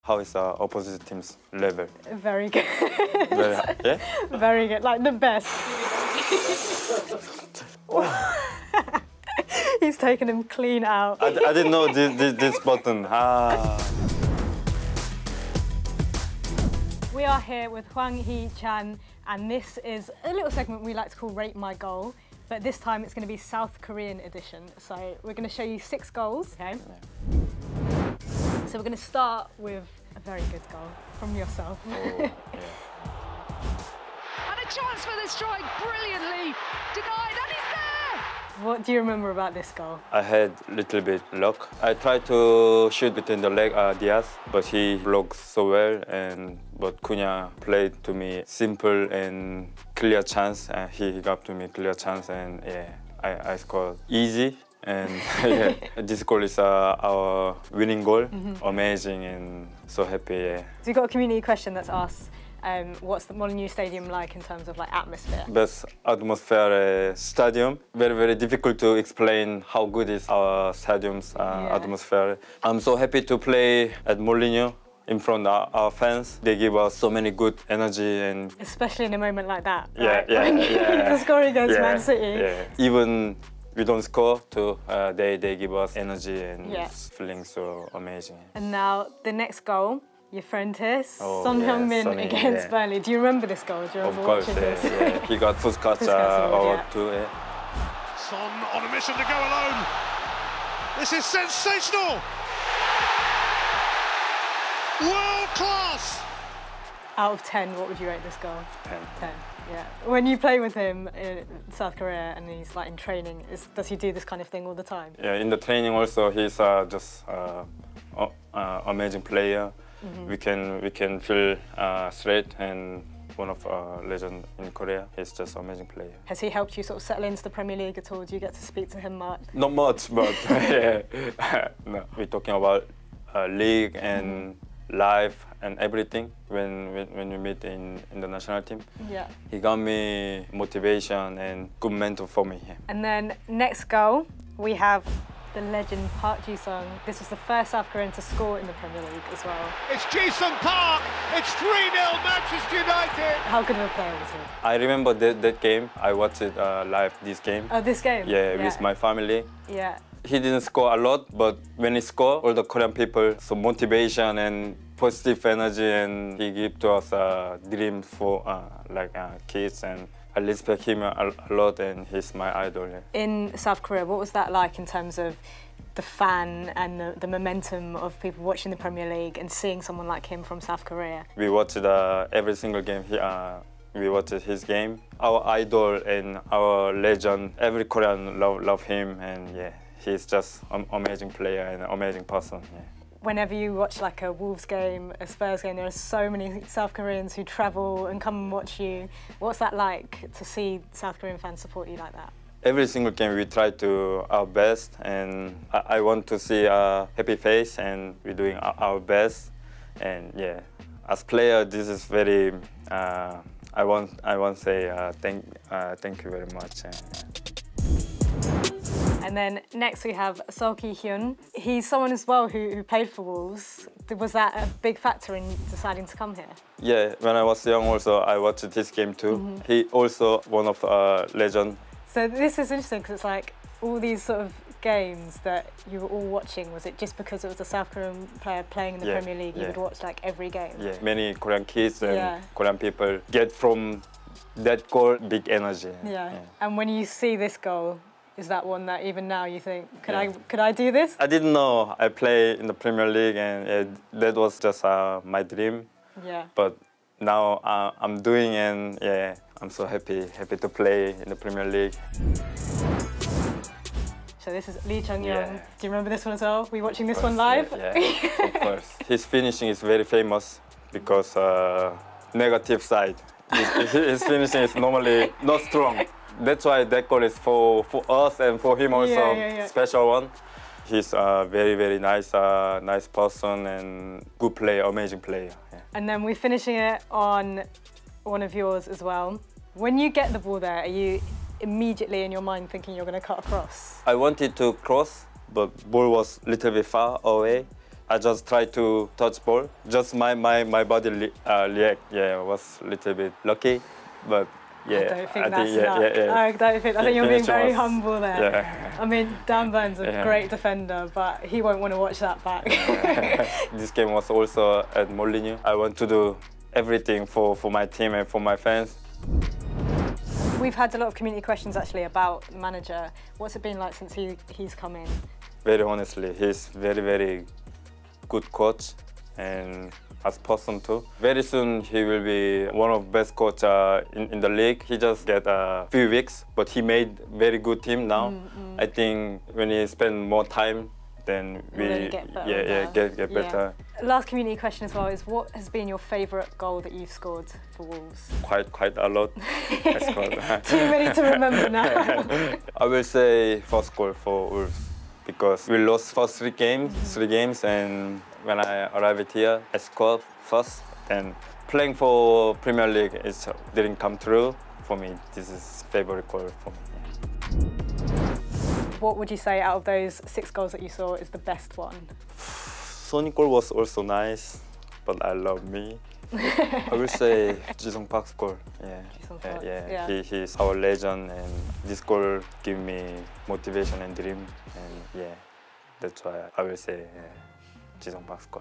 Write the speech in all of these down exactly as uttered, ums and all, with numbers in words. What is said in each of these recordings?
how is the opposite team's level? Very good. Very, yeah? Very good, like the best. He's taken him clean out. I, I didn't know this, this, this button. Ah. We are here with Hwang Hee-Chan, and this is a little segment we like to call Rate My Goal, but this time it's going to be South Korean edition. So we're going to show you six goals, okay? Yeah. So we're going to start with a very good goal from yourself. Oh, yeah. And a chance for the strike, brilliantly denied, and he's there! What do you remember about this goal? I had a little bit luck. I tried to shoot between the leg uh, Diaz, but he blocked so well. And but Cunha played to me simple and clear chance. And he, he got to me clear chance, and yeah, I, I scored easy. And yeah, this goal is uh, our winning goal. Mm-hmm. Amazing and so happy. Yeah. So you've got a community question that's asked. Um, what's the Molineux Stadium like in terms of like atmosphere? Best atmosphere uh, stadium. Very, very difficult to explain how good is our stadium's uh, yeah. atmosphere. I'm so happy to play at Molineux in front of our fans. They give us so many good energy and... Especially in a moment like that, yeah, right? yeah, yeah. The scoring against yeah, Man City. Yeah. Even we don't score too, uh, they, they give us energy and yeah. it's feeling so amazing. And now the next goal. Your friend here, oh, Son yeah, Heung-min against yeah. Burnley. Do you remember this goal? Do you remember of course, watching yeah, this? yeah. He got Puskas uh, award yeah. too. Yeah. Son on a mission to go alone. This is sensational. World class. Out of ten, what would you rate this goal? Ten. Ten. Yeah. When you play with him in South Korea and he's like in training, is, does he do this kind of thing all the time? Yeah, in the training also he's uh, just uh, uh, amazing player. Mm-hmm. We can we can feel uh, straight and one of our legends in Korea. He's just an amazing player. Has he helped you sort of settle into the Premier League at all? Do you get to speak to him much? Not much, but yeah. No. We're talking about uh, league and mm-hmm. life and everything when, when when we meet in, in the national team. Yeah. He got me motivation and good mentor for me. Yeah. And then next goal, we have the legend Park Ji-sung. This was the first South Korean to score in the Premier League as well. It's Ji-sung Park. It's three nil Manchester United. How good of a player was he? I remember that, that game. I watched it uh, live, this game. Oh, this game? Yeah, yeah, with my family. Yeah. He didn't score a lot, but when he scored, all the Korean people, so motivation and positive energy, and he gave to us a dream for uh, like uh, kids, and I respect him a, a lot, and he's my idol. Yeah. In South Korea, what was that like in terms of the fan and the, the momentum of people watching the Premier League and seeing someone like him from South Korea? We watched uh, every single game. He, uh, we watched his game. Our idol and our legend, every Korean love, love him, and yeah. He's just an amazing player and an amazing person. Yeah. Whenever you watch like a Wolves game, a Spurs game, there are so many South Koreans who travel and come and watch you. What's that like to see South Korean fans support you like that? Every single game we try to our best, and I, I want to see a happy face, and we're doing our, our best. And yeah, as player, this is very. Uh, I want I want to say uh, thank uh, thank you very much. And, yeah. And then next we have Seo Ki-hyun. He's someone as well who, who played for Wolves. Was that a big factor in deciding to come here? Yeah, when I was young also, I watched his game too. Mm-hmm. He also one of uh, legend. So this is interesting because it's like all these sort of games that you were all watching, was it just because it was a South Korean player playing in the yeah, Premier League, you yeah. would watch like every game? Yeah, many Korean kids and yeah. Korean people get from that goal big energy. Yeah. yeah, and when you see this goal, is that one that even now you think, could yeah. I could I do this? I didn't know I play in the Premier League, and uh, that was just uh, my dream. Yeah. But now uh, I'm doing, and yeah, I'm so happy, happy to play in the Premier League. So this is Lee Chung-yong. Yeah. Do you remember this one as well? Were you watching this course, one live? Yeah, yeah. Of course. His finishing is very famous because uh, negative side. His, his finishing is normally not strong. That's why that goal is for, for us and for him also, yeah, yeah, yeah. special one. He's a very, very nice, uh, nice person and good player, amazing player. Yeah. And then we're finishing it on one of yours as well. When you get the ball there, are you immediately in your mind thinking you're going to cut across? I wanted to cross, but ball was a little bit far away. I just try to touch ball. Just my my my body uh, react. Yeah, was a little bit lucky, but yeah. I don't think I that's think, yeah, enough. yeah, yeah. I don't think. I think you're being very humble there. Yeah. I mean, Dan Burns is a Yeah. great defender, but he won't want to watch that back. This game was also at Molineux. I want to do everything for, for my team and for my fans. We've had a lot of community questions actually about the manager. What's it been like since he, he's come in? Very honestly, he's very, very good coach and as person too. Very soon he will be one of the best coach uh, in, in the league. He just get a few weeks, but he made very good team now. Mm-hmm. I think when he spend more time, then we Really get better yeah, yeah, get, get Yeah. better. Last community question as well is what has been your favourite goal that you've scored for Wolves? Quite, quite a lot. I scored. Too many to remember now. I will say first goal for Wolves because we lost first three games, mm-hmm. three games, and when I arrived here, I scored first. And playing for Premier League it didn't come true for me. This is favorite goal for me. What would you say out of those six goals that you saw is the best one? Sonny goal was also nice, but I love me. I will say Ji-sung Park's goal. Yeah, Ji-sung yeah, Park, yeah. yeah. He, he's our legend, and this goal give me motivation and dream. And yeah, that's why I will say yeah, Ji-sung Park's goal.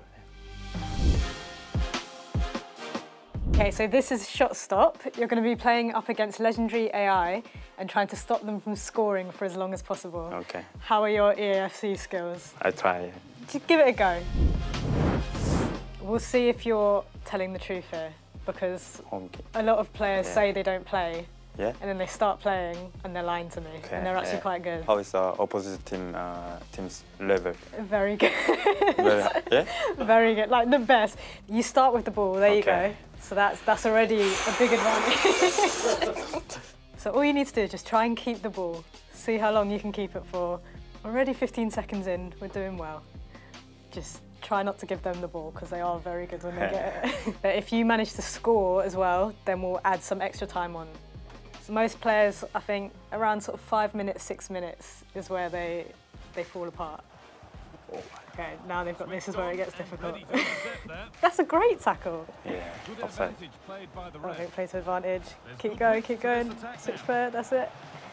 Okay, so this is shot stop. You're going to be playing up against legendary A I and trying to stop them from scoring for as long as possible. Okay. How are your E A F C skills? I try. Just give it a go. We'll see if you're telling the truth here, because Okay. a lot of players Yeah. say they don't play, Yeah. and then they start playing and they're lying to me, Okay, and they're actually yeah. quite good. How is the opposite team uh, team's level? Very good. Very, yeah. Very good, like the best. You start with the ball, there you Okay. go. So that's, that's already a big advantage. So all you need to do is just try and keep the ball. See how long you can keep it for. Already fifteen seconds in, we're doing well. Just try not to give them the ball because they are very good when they get it. But if you manage to score as well, then we'll add some extra time on. So most players, I think, around sort of five minutes, six minutes is where they, they fall apart. Okay, now they've got this is where it gets difficult. That's a great tackle. Yeah. Offside. Okay, play to advantage. Keep going, keep going. Switch third, that's it.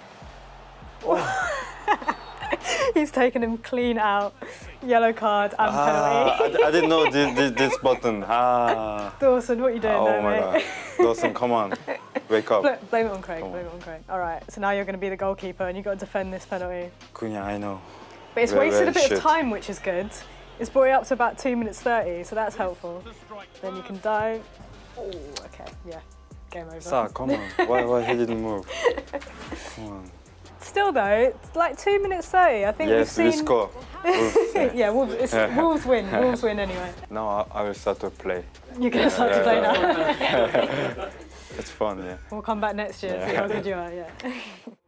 He's taken him clean out. Yellow card and Ah, penalty. I, I didn't know this, this, this button. Ah. Dawson, what are you doing Oh there, my mate? God. Dawson, come on. Wake up. Bl- Blame it on Craig, Come blame on. it on Craig. All right, so now you're going to be the goalkeeper and you've got to defend this penalty. Kunya, I know. But it's Very, wasted a very bit of shit. time, which is good. It's brought it up to about two minutes thirty, so that's helpful. Then you can dive. Oh, okay, yeah, game over. Sa, come on. Why, why he didn't move? Come on. Still though, it's like two minutes thirty. I think Yes, we've we seen. score. Wolves, yeah. Yeah, Wolves, it's, Wolves win. Wolves win anyway. Now I, I will start to play. You're gonna start to play now. It's fun, yeah. We'll come back next year and see Yeah. how good you are. Yeah.